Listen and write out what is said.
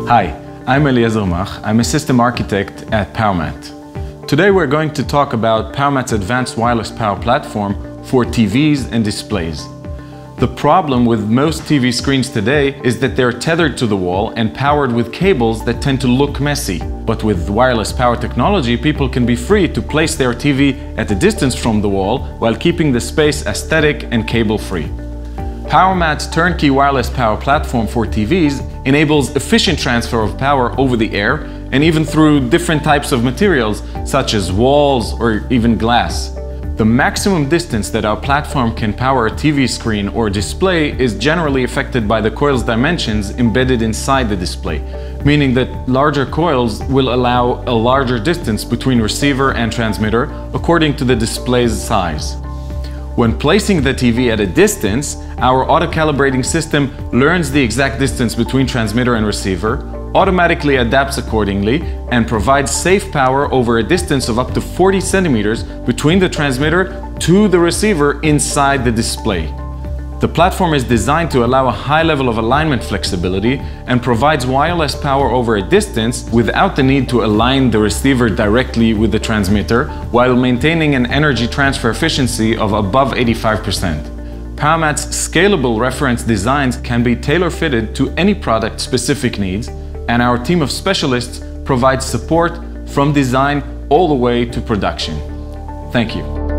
Hi, I'm Eliezer Mach. I'm a system architect at PowerMat. Today we're going to talk about PowerMat's advanced wireless power platform for TVs and displays. The problem with most TV screens today is that they're tethered to the wall and powered with cables that tend to look messy. But with wireless power technology, people can be free to place their TV at a distance from the wall while keeping the space aesthetic and cable-free. PowerMat's turnkey wireless power platform for TVs enables efficient transfer of power over the air and even through different types of materials such as walls or even glass. The maximum distance that our platform can power a TV screen or display is generally affected by the coil's dimensions embedded inside the display, meaning that larger coils will allow a larger distance between receiver and transmitter according to the display's size. When placing the TV at a distance, our auto-calibrating system learns the exact distance between transmitter and receiver, automatically adapts accordingly, and provides safe power over a distance of up to 40 centimeters between the transmitter to the receiver inside the display. The platform is designed to allow a high level of alignment flexibility and provides wireless power over a distance without the need to align the receiver directly with the transmitter while maintaining an energy transfer efficiency of above 85%. PowerMat's scalable reference designs can be tailor-fitted to any product-specific needs, and our team of specialists provides support from design all the way to production. Thank you.